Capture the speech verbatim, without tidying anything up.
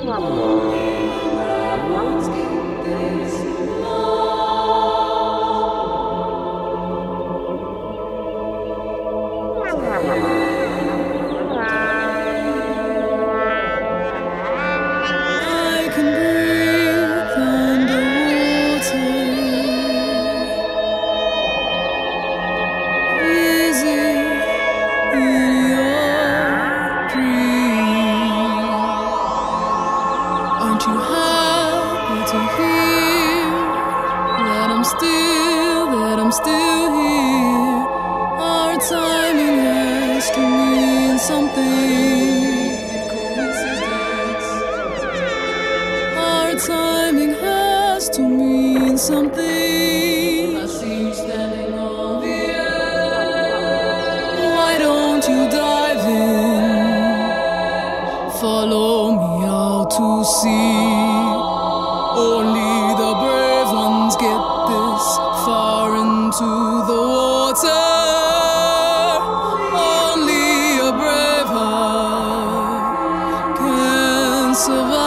Aren't you happy to hear that I'm still, that I'm still here? Our timing has to mean something. Our timing has to mean something. I see you standing on the edge. Why don't you dive in? Follow me out to sea. Only the brave ones get this far into the water. Only a brave heart can survive.